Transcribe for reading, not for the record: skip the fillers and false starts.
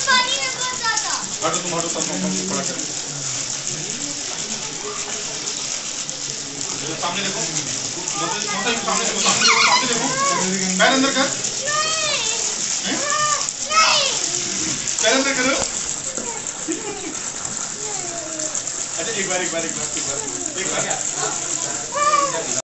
हटो तुम हटो सब खड़ा कर सामने देखो सामने देखो पैर अंदर कर पैर अंदर करो अच्छा एक बार